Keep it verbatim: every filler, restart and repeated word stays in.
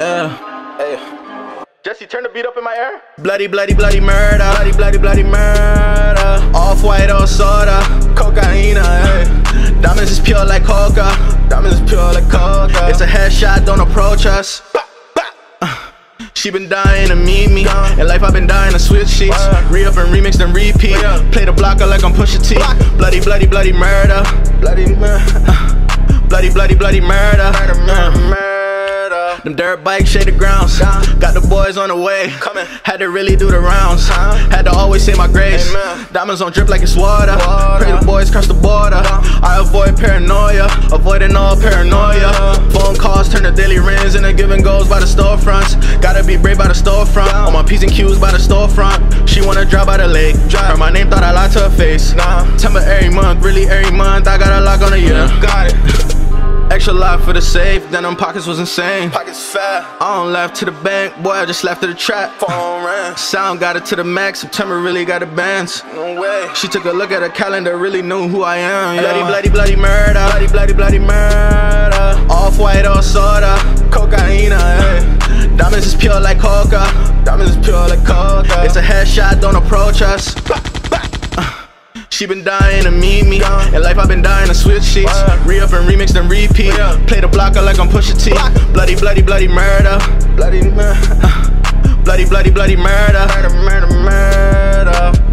Yeah. Hey. Jesse, turn the beat up in my ear. Bloody, bloody, bloody murder. Bloody, bloody, bloody murder. Off-white or soda. Cocaine, hey. Diamonds is pure like coca. Diamonds is pure like coca. It's a headshot, don't approach us. Uh, she been dying to meet me. In life I've been dying to switch sheets. Re-up and remix then repeat. Play the blocker like I'm Pusha T. Bloody, bloody, bloody murder. Bloody murder. Bloody, bloody, bloody murder. Murder, murder, murder. Them dirt bikes shade the grounds. Got the boys on the way. Had to really do the rounds. Had to always say my grace. Diamonds on drip like it's water. Pray the boys cross the border. I avoid paranoia, avoiding all paranoia. Phone calls turn to daily rings and the giving goes by the storefronts. Gotta be brave by the storefront. On my P's and Q's by the storefront. She wanna drive by the lake. Heard my name, thought I lied to her face. September every month, really every month. I got a lock on a year. Got it. Extra lot for the safe, then them pockets was insane. Pockets fat. I don't left to the bank, boy, I just left to the trap. Phone rang. Sound got it to the max, September really got the bands. No way. She took a look at her calendar, really knew who I am. Yeah. Bloody, bloody, bloody murder. Bloody, bloody, bloody murder. Off-white or soda. Cocaine, hey. Diamonds is pure like coca. Diamonds is pure like coca. It's a headshot, don't approach us. She been dying to meet me. In life I've been dying to switch sheets. Re-up and remix then repeat. Play the blocker like I'm Pusha T. Bloody, bloody, bloody murder. Bloody, bloody, bloody, bloody murder. Murder, murder, murder.